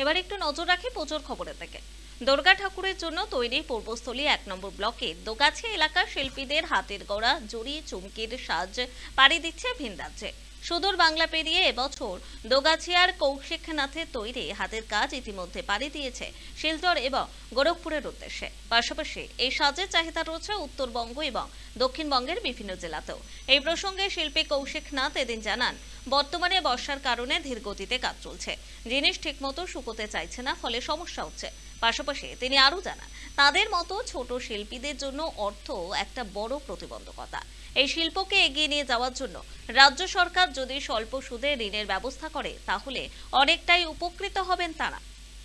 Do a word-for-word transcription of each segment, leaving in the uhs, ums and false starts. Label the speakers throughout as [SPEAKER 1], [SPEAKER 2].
[SPEAKER 1] এবার একটু নজর রাখি পুজোর খবরের দিকে। দুর্গা ঠাকুরের জন্য তৈরি পূর্বস্থলী এক নম্বর ব্লকের দোগাছিয়া এলাকার শিল্পীদের হাতের গড়া জুড়ি চুমকির সাজ পাড়ি দিচ্ছে ভিন রাজ্যে। সুদূর বাংলা পেরিয়ে এবছর দোগাছিয়ার কৌশিকনাথের তৈরি হাতের কাজ ইতিমধ্যে পাড়ি দিয়েছে শিলচর এবং গোরখপুরের উদ্দেশ্যে। পাশাপাশি এই সাজের চাহিদা রয়েছে উত্তরবঙ্গ এবং দক্ষিণবঙ্গের বিভিন্ন জেলাতেও। এই প্রসঙ্গে শিল্পী কৌশিকনাথ এদিন জানান, বর্তমানে বর্ষার কারণে ধীর গতিতে কাজ চলছে, জিনিস ঠিকমতো শুকোতে চাইছে না, ফলে সমস্যা হচ্ছে। পাশাপাশি তিনি আরো জানান, তাদের মতো ছোট শিল্পীদের জন্য অর্থ একটা বড় প্রতিবন্ধকতা। এই শিল্পকে এগিয়ে নিয়ে যাওয়ার জন্য রাজ্য সরকার যদি স্বল্প সুদে ঋণের ব্যবস্থা করে তাহলে অনেকটাই উপকৃত হবেন তারা।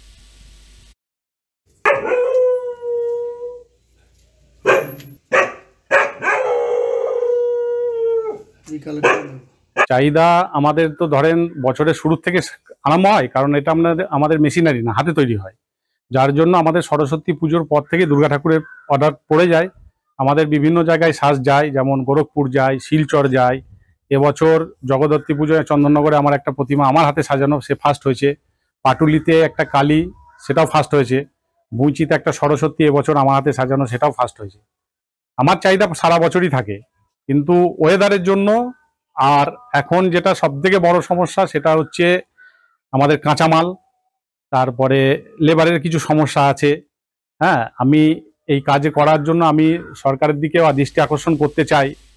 [SPEAKER 2] চাহিদা আমাদের তো ধরেন বছরের শুরু থেকে আরম্ভ হয়, কারণ এটা আমাদের আমাদের মেশিনারি না, হাতে তৈরি হয়, যার জন্য আমাদের সরস্বতী পুজোর পর থেকে দুর্গা ঠাকুরের অর্ডার পড়ে যায়। আমাদের বিভিন্ন জায়গায় সাজ যায়, যেমন গোরখপুর যায়, শিলচর যায়। এবছর জগদ্ধাত্রী পুজোয় চন্দননগরে আমার একটা প্রতিমা আমার হাতে সাজানো, সে ফার্স্ট হয়েছে। পাটুলিতে একটা কালী, সেটাও ফার্স্ট হয়েছে। বুঁচিতে একটা সরস্বতী এবছর আমার হাতে সাজানো, সেটাও ফার্স্ট হয়েছে। আমার চাহিদা সারা বছরই থাকে, কিন্তু ওয়েদারের জন্য আর এখন যেটা সব থেকে বড় সমস্যা সেটা হচ্ছে আমাদের কাঁচামাল, তারপরে লেবারের কিছু সমস্যা আছে। হ্যাঁ, আমি এই কাজে করার জন্য আমি সরকারের দিকেও দৃষ্টি আকর্ষণ করতে চাই